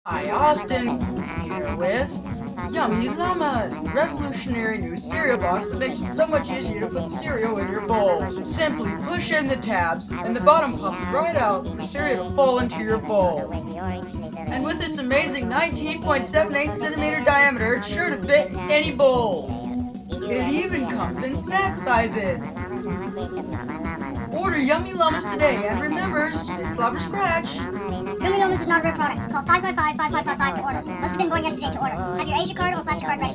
Hi, Austin, here with Yummy Llamas, revolutionary new cereal box that makes it so much easier to put cereal in your bowl. Simply push in the tabs, and the bottom pops right out for cereal to fall into your bowl. And with its amazing 19.78 centimeter diameter, it's sure to fit any bowl. It even comes in snack sizes. Order Yummy Llamas today, and remember, spit, slobber, scratch. Llamas is not a real product. Call 555-5555 to order. Must have been born yesterday to order. Have your Asia card or Plastic card ready.